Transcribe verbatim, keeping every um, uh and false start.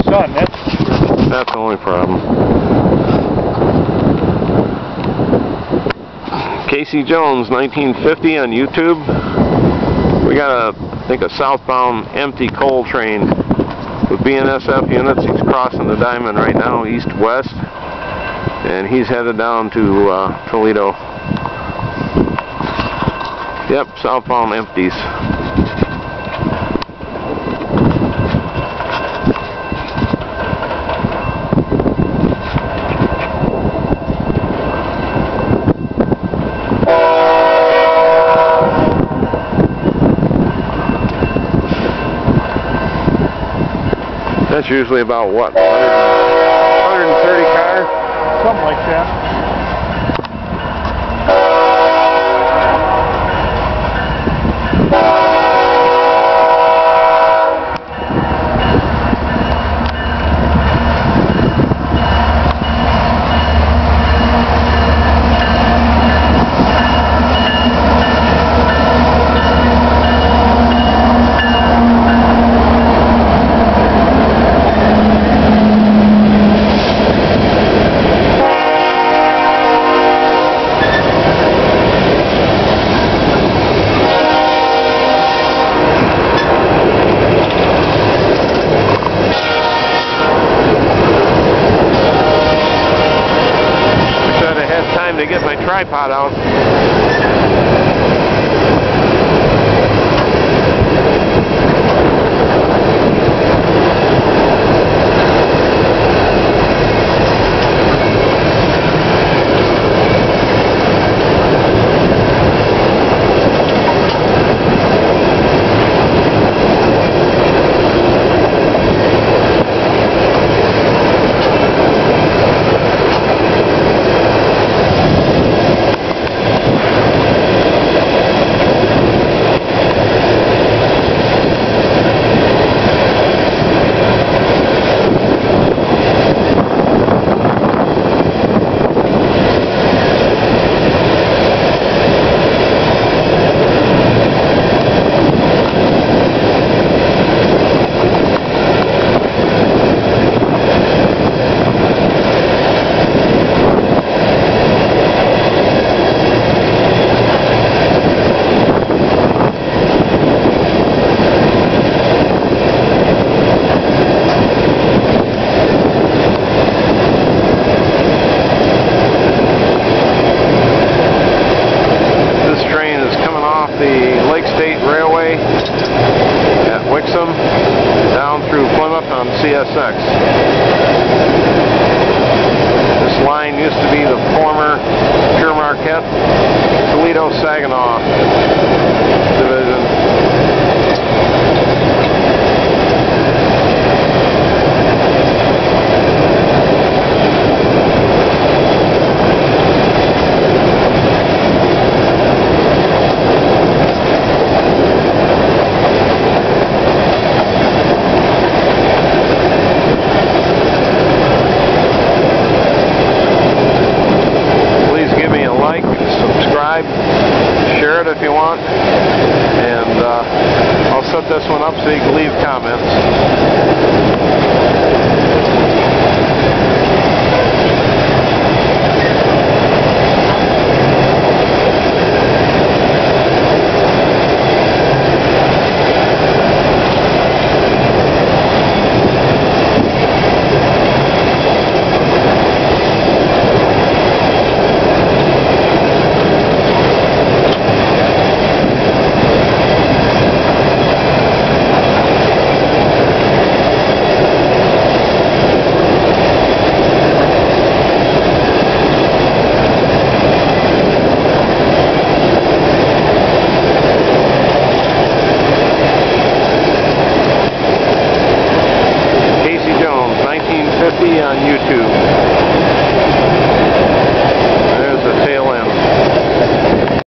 sun, that's true. That's the only problem. Casey Jones, nineteen fifty on YouTube. We got a, I think a southbound empty coal train with B N S F units. He's crossing the diamond right now, east-west, and he's headed down to uh, Toledo. Yep, southbound empties. That's usually about what, one hundred thirty cars? Something like that. To get my tripod out. Down through Plymouth on C S X. This line used to be the former Pure Marquette Toledo Saginaw division.